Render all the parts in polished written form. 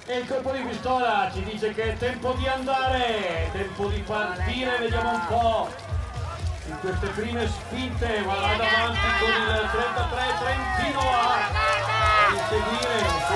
E il colpo di pistola ci dice che è tempo di andare, tempo di partire, vediamo un po' in queste prime spinte, va avanti con il 33 Trentino a inseguire un po'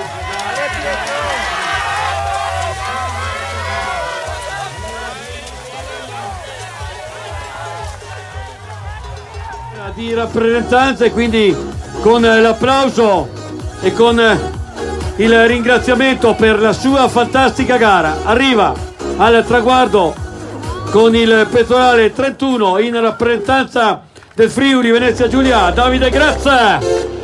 di rappresentanza, e quindi con l'applauso e con il ringraziamento per la sua fantastica gara arriva al traguardo con il pettorale 31 in rappresentanza del Friuli Venezia Giulia, Davide Grazia.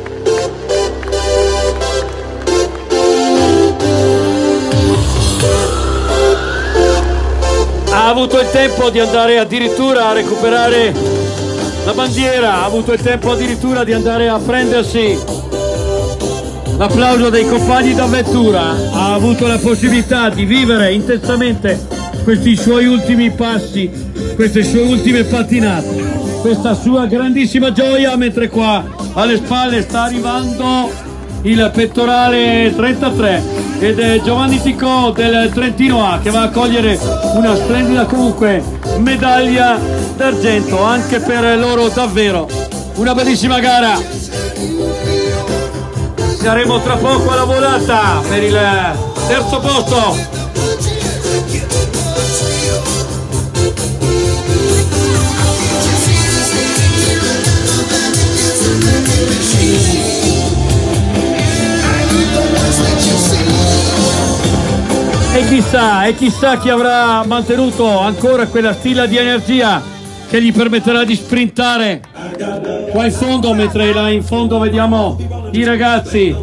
Ha avuto il tempo di andare addirittura a recuperare la bandiera, ha avuto il tempo addirittura di andare a prendersi l'applauso dei compagni d'avventura, ha avuto la possibilità di vivere intensamente questi suoi ultimi passi, queste sue ultime pattinate, questa sua grandissima gioia, mentre qua alle spalle sta arrivando il pettorale 33 ed è Giovanni Ticò del Trentino A che va a cogliere una splendida comunque medaglia d'argento, anche per loro davvero una bellissima gara. Saremo tra poco alla volata per il terzo posto. E chissà chi avrà mantenuto ancora quella stilla di energia che gli permetterà di sprintare qua in fondo, mentre là in fondo vediamo i ragazzi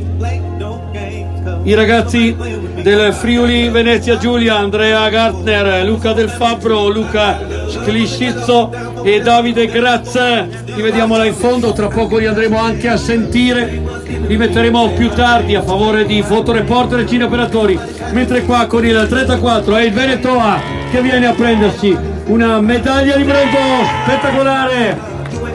del Friuli Venezia Giulia, Andrea Gartner, Luca Del Fabbro, Luca Scliscizzo e Davide Grazia. Li vediamo là in fondo, tra poco li andremo anche a sentire, li metteremo più tardi a favore di fotoreporter e cineoperatori, mentre qua con il 34 è il Veneto A che viene a prendersi una medaglia di bronzo spettacolare.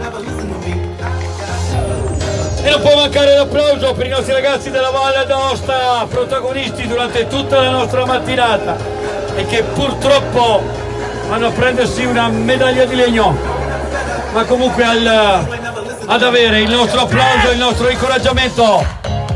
E non può mancare l'applauso per i nostri ragazzi della Valle d'Aosta, protagonisti durante tutta la nostra mattinata e che purtroppo vanno a prendersi una medaglia di legno, ma comunque ad avere il nostro applauso e il nostro incoraggiamento.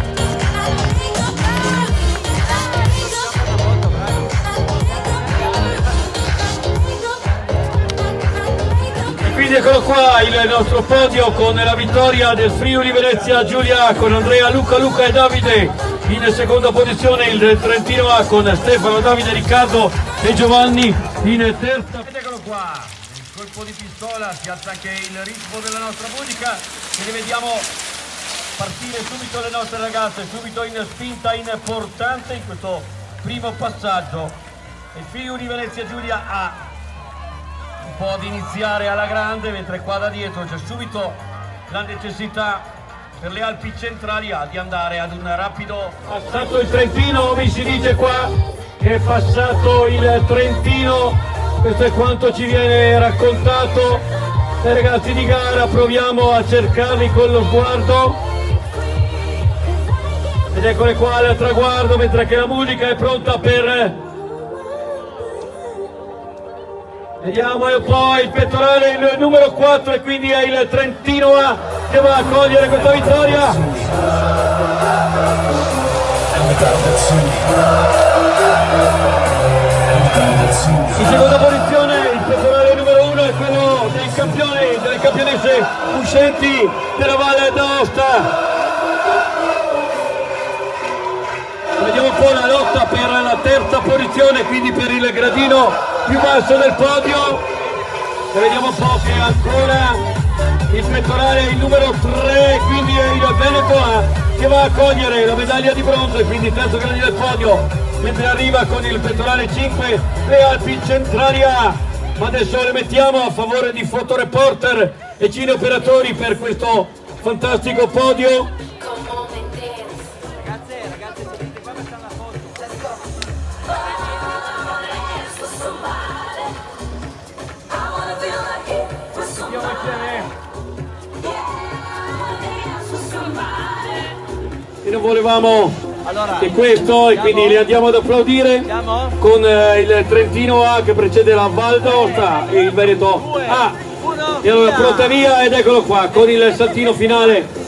Quindi eccolo qua il nostro podio con la vittoria del Friuli Venezia Giulia con Andrea, Luca e Davide in seconda posizione, il Trentino A con Stefano, Davide, Riccardo e Giovanni in terza. Ed eccolo qua, il colpo di pistola, si alza anche il ritmo della nostra musica e le vediamo partire subito le nostre ragazze, subito in spinta importante in questo primo passaggio. Il Friuli Venezia Giulia ha un po' di iniziare alla grande, mentre qua da dietro c'è subito la necessità per le Alpi centrali di andare ad un rapido passato. Il Trentino, mi si dice qua che è passato il Trentino, questo è quanto ci viene raccontato dai ragazzi di gara. Proviamo a cercarli con lo sguardo ed eccole qua al traguardo, mentre che la musica è pronta per... Vediamo un po' il pettorale, il numero 4, e quindi è il Trentino A che va a cogliere questa vittoria. In seconda posizione il pettorale numero 1 è quello del campione, delle campionesse uscenti della Valle d'Aosta. Vediamo un po' la lotta per la terza posizione, quindi per il gradino più basso del podio, e vediamo un po' che ancora il pettorale il numero 3, quindi è il Veneto A che va a cogliere la medaglia di bronzo e quindi terzo gradino del podio, mentre arriva con il pettorale 5 le Alpi centrali A. Ma adesso le mettiamo a favore di fotoreporter e cineoperatori per questo fantastico podio. E non volevamo che questo, e quindi li andiamo ad applaudire con il Trentino A che precede la Val d'Aosta e il Veneto A. E allora pronta via, ed eccolo qua con il saltino finale